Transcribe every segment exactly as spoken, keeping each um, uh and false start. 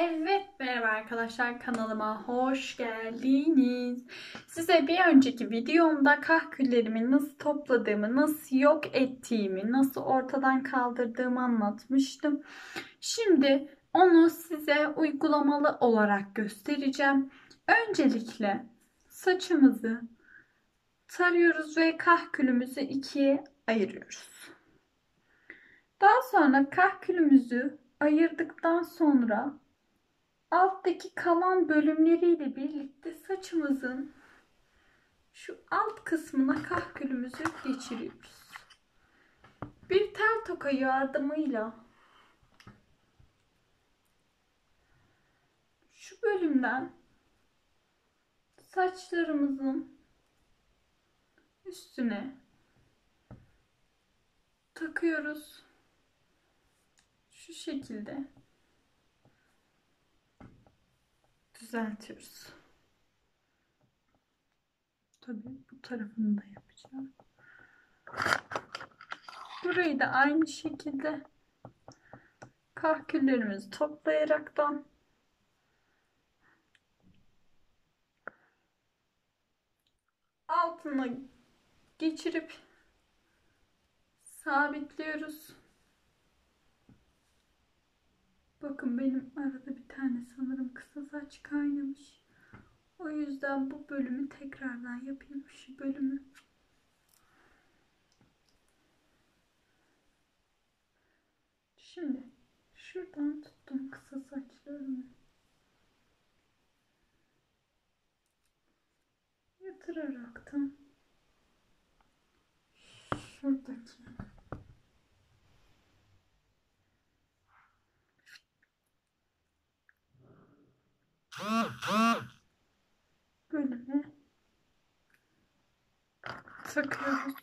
Evet, merhaba arkadaşlar, kanalıma hoş geldiniz. Size bir önceki videomda kahküllerimi nasıl topladığımı, nasıl yok ettiğimi, nasıl ortadan kaldırdığımı anlatmıştım. Şimdi onu size uygulamalı olarak göstereceğim. Öncelikle saçımızı tarıyoruz ve kahkülümüzü ikiye ayırıyoruz. Daha sonra kahkülümüzü ayırdıktan sonra alttaki kalan bölümleriyle birlikte saçımızın şu alt kısmına kahkülümüzü geçiriyoruz. Bir tel toka yardımıyla şu bölümden saçlarımızın üstüne takıyoruz. Şu şekilde düzeltiyoruz. Tabii bu tarafını da yapacağım. Burayı da aynı şekilde kahküllerimizi toplayaraktan altına geçirip sabitliyoruz. Bakın benim arada bir tane sanırım kısa saç kaynamış. O yüzden bu bölümü tekrardan yapayım. Şu bölümü. Şimdi şuradan tuttum kısa saçlarımı. Yatıraraktan şuradaki bölüme takıyoruz.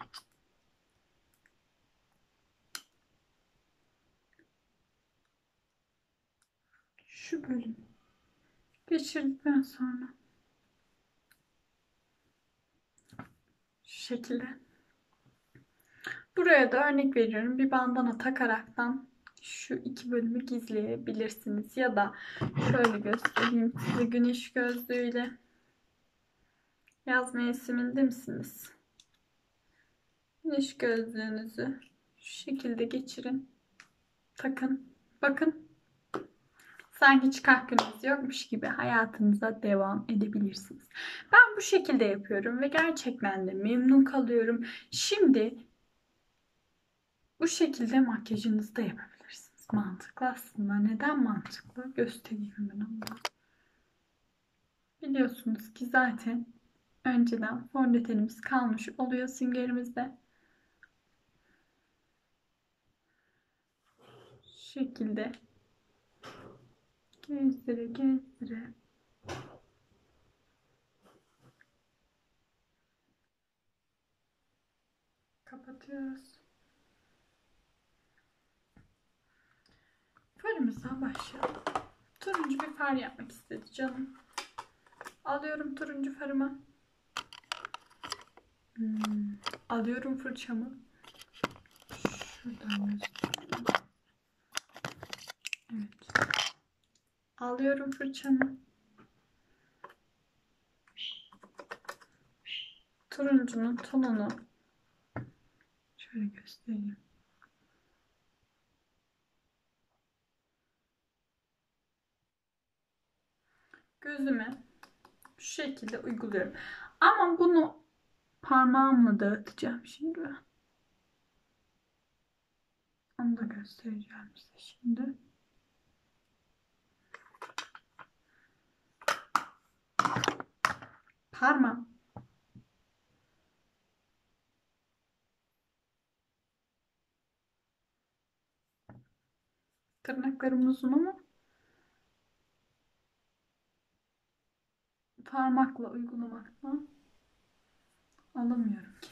Şu bölüm geçirdikten sonra şu şekilde. Buraya da örnek veriyorum. Bir bandana takaraktan şu iki bölümü gizleyebilirsiniz. Ya da şöyle göstereyim size güneş gözlüğüyle. Yaz mevsiminde misiniz? Güneş gözlüğünüzü şu şekilde geçirin. Takın. Bakın. Sanki hiç kahkünüz yokmuş gibi hayatınıza devam edebilirsiniz. Ben bu şekilde yapıyorum ve gerçekten de memnun kalıyorum. Şimdi bu şekilde makyajınızı da yapabilirsiniz. Mantıklı aslında. Neden mantıklı? Göstereyim hemen onu. Biliyorsunuz ki zaten önceden fondötenimiz kalmış oluyor süngerimizde. Şu şekilde gezdire gezdire kapatıyoruz. Farımıza başlayalım. Turuncu bir far yapmak istedi canım. Alıyorum turuncu farımı. Hmm. Alıyorum fırçamı. Şuradan göstereyim. Evet. Alıyorum fırçamı. Turuncunun tonunu şöyle göstereyim. Gözüme şu şekilde uyguluyorum. Ama bunu parmağımla dağıtacağım şimdi ben. Onu da göstereceğim size şimdi. Parmağım. Tırnaklarım uzun ama parmakla uygulamaktan alamıyorum ki.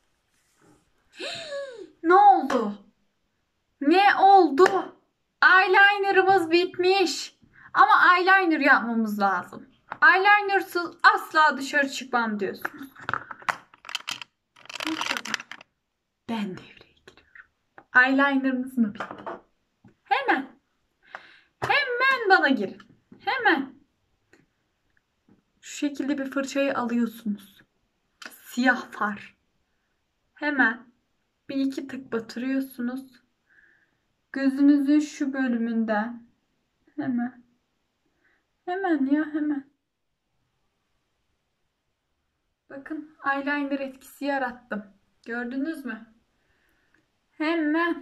Ne oldu? Ne oldu? Eyelinerımız bitmiş. Ama eyeliner yapmamız lazım. Eyelinersız asla dışarı çıkmam diyorsunuz. Ben devreye giriyorum. Eyelinerınız mı bitti? Hemen. Hemen bana Sınava girin. Hemen. Şu şekilde bir fırçayı alıyorsunuz. Siyah far. Hemen bir iki tık batırıyorsunuz. Gözünüzün şu bölümünden. Hemen. Hemen ya hemen. Bakın eyeliner etkisi yarattım. Gördünüz mü? Hemen.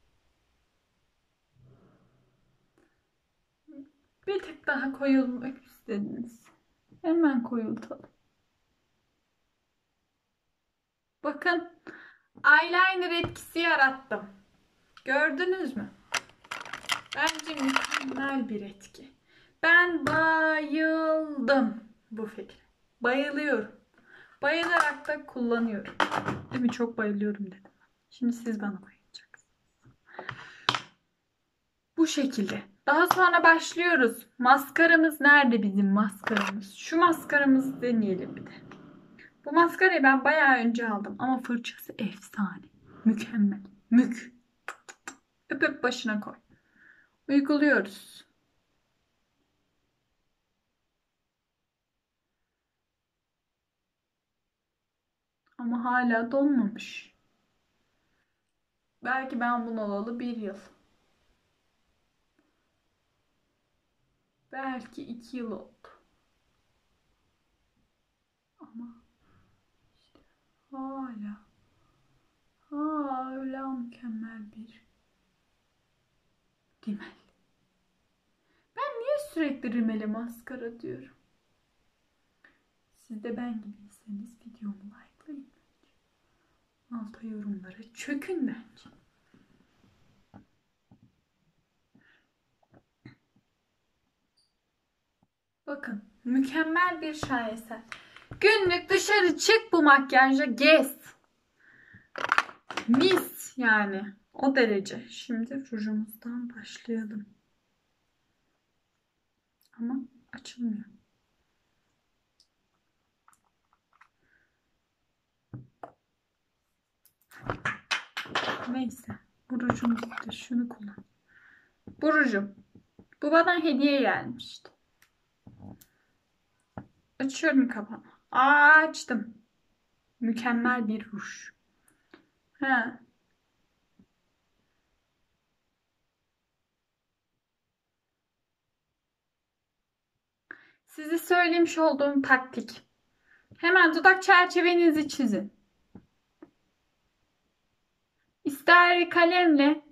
Bir tık daha koyulmak istediniz. Hemen koyultalım. Bakın eyeliner etkisi yarattım. Gördünüz mü? Bence mükemmel bir etki. Ben bayıldım bu fikre. Bayılıyorum. Bayılarak da kullanıyorum. Değil mi? Çok bayılıyorum dedim. Şimdi siz bana bayılacaksınız. Bu şekilde. Daha sonra başlıyoruz. Maskaramız nerede bizim maskaramız? Şu maskaramızı deneyelim bir de. Bu maskarayı ben bayağı önce aldım ama fırçası efsane. Mükemmel. Mük. Öp öp başına koy. Uyguluyoruz. Ama hala donmamış. Belki ben bunu alalı bir yıl. Belki iki yıl oldu. Ama işte hala hala mükemmel bir rimel. Ben niye sürekli rimele maskara diyorum? Siz de ben gibiyseniz videomu likelayın. Alta yorumlara çökün bence. Bakın mükemmel bir şaheser. Günlük dışarı çık bu makyajla gez. Mis yani. O derece. Şimdi rujumuzdan başlayalım. Ama açılmıyor. Neyse. Bu rujumuzda şunu kullan. Bu rujum. Bu bana hediye gelmişti. Açıyorum kapağını. Açtım. Mükemmel bir ruj. He. Size söylemiş olduğum taktik. Hemen dudak çerçevenizi çizin. İster kalemle,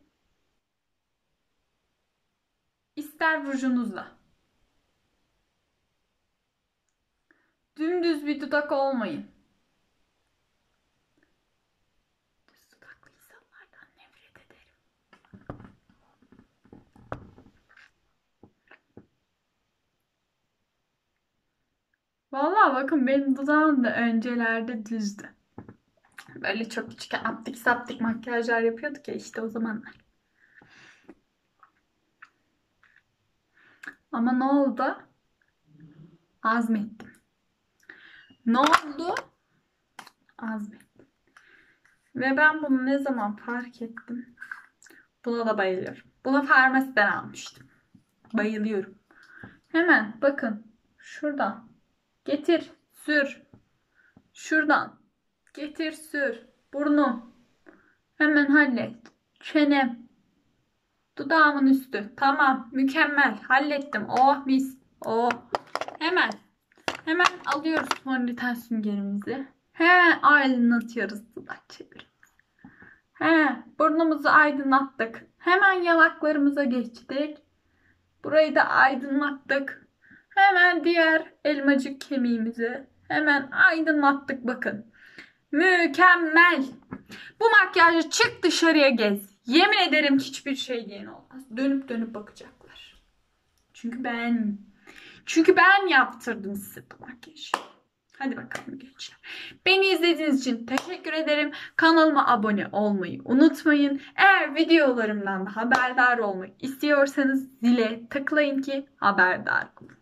ister rujunuzla. Dümdüz bir dudak olmayın. Düz dudaklı insanlardan nefret ederim. Vallahi bakın benim dudağım da öncelerde düzdü. Böyle çok küçük aptik saptik makyajlar yapıyorduk ya işte o zamanlar. Ama ne oldu? Azmettim. Ne oldu? Azmettim. Ve ben bunu ne zaman fark ettim? Buna da bayılıyorum. Bunu farmasiden almıştım. Bayılıyorum. Hemen bakın. Şuradan. Getir. Sür. Şuradan. Getir sür. Burnum. Hemen hallet. Çenem. Dudağımın üstü. Tamam. Mükemmel. Hallettim. Oh mis. Oh. Hemen. Hemen alıyoruz fondöten süngerimizi. Hemen aydınlatıyoruz dudak çevirimizi. He, burnumuzu aydınlattık. Hemen yanaklarımıza geçtik. Burayı da aydınlattık. Hemen diğer elmacık kemiğimizi hemen aydınlattık bakın. Mükemmel. Bu makyajı çık dışarıya gez. Yemin ederim hiçbir şey diyen olmaz. Dönüp dönüp bakacaklar. Çünkü ben çünkü ben yaptırdım size bu makyajı. Hadi bakalım gençler. Beni izlediğiniz için teşekkür ederim. Kanalıma abone olmayı unutmayın. Eğer videolarımdan da haberdar olmak istiyorsanız zile tıklayın ki haberdar olun.